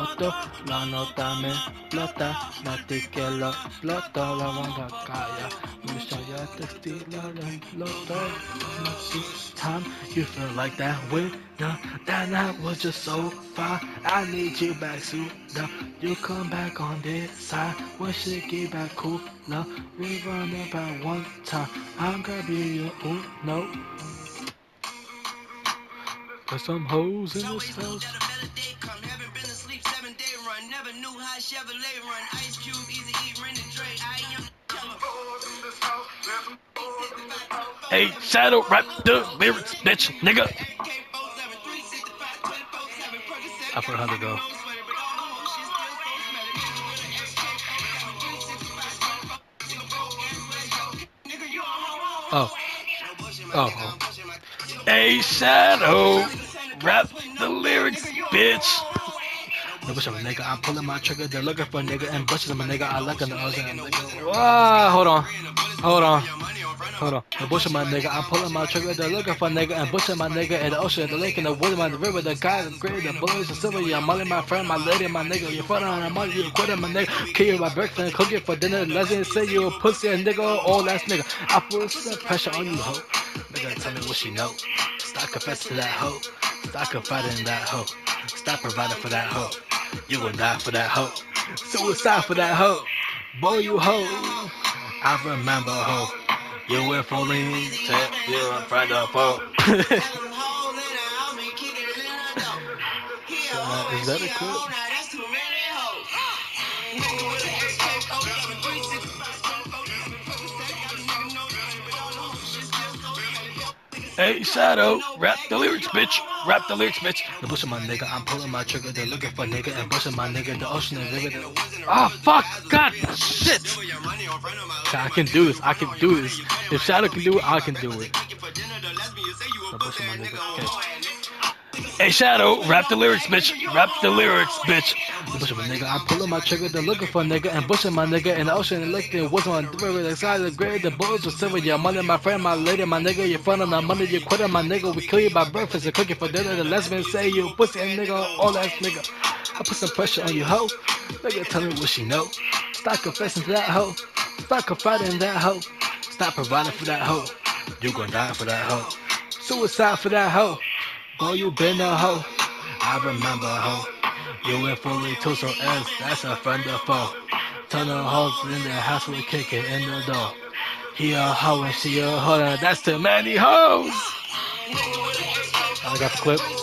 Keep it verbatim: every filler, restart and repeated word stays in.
moto, la nota me explota, la que lo explota, la manga calla. Wish I got the steel and explota. Time you feel like that winner, that night was just so fine. I need you back soon. Now you come back on this side. We should get back cool. Now we run up at one time. I'm gonna be your uno. There's some hoes in this house. Hey, Shadow, rap the lyrics, bitch, nigga. I forgot how to go. Oh. Oh. oh. Hey, Shadow, rap the lyrics, bitch. No bullshit, my nigga. I'm pulling my trigger. They're looking for a nigga and bushes my nigga. I like an ocean. Wow, hold on, hold on, hold on. No bullshit, my nigga. I'm pulling my trigger. They're looking for a nigga and bushing my nigga in the ocean, the lake, in the woods, my the river, the guy, the grid, the bullets, the silver. Yeah, money, my friend, my lady, my nigga. You front on the money, you quit my nigga. Kill you by breakfast, cook it for dinner. Let's say you a pussy, a nigga, all ass nigga. I put some pressure on you, ho. Nigga, tell me what she know. Stop confessing to that hoe. Stop confiding that hoe. Stop providing for that hoe. You gon' die for that hoe. Suicide for that hoe. Boy, you hoe. I remember hoe. You were fully tip, you're in front of foe. uh, is that a clip? Hey, Shadow, rap the lyrics, bitch. Rap the lyrics, bitch. The bush of my nigga, I'm pulling my trigger. They're looking for nigga and bushing my nigga. The ocean and river. Oh, fuck. God, shit. I can do this. I can do this. If Shadow can do it, I can do it. The bush of my nigga. Okay. Hey, Shadow, rap the lyrics, bitch. Rap the lyrics, bitch. The bush of my nigga, I'm pulling my trigger. They're looking for a nigga and bushing my nigga in the ocean and lake. And what's on the river? The side of the grave, the bullets with silver. Your money, my friend, my lady, my nigga. You're front on the money, you quit on my nigga. We kill you by breakfast and cooking for dinner. The lesbian say you pussy and nigga, all ass nigga. I put some pressure on you, hoe. Nigga, tell me what she know. Stop confessing to that hoe. Stop confiding in that hoe. Stop providing for that hoe. You gon' die for that hoe. Suicide for that hoe. Boy, you been a hoe. I remember a hoe. You went fully to some else. That's a friend of foe. Turn the hoes in the house, we kick it in the door. He a hoe and she a hoe. That's too many hoes. I got the clip.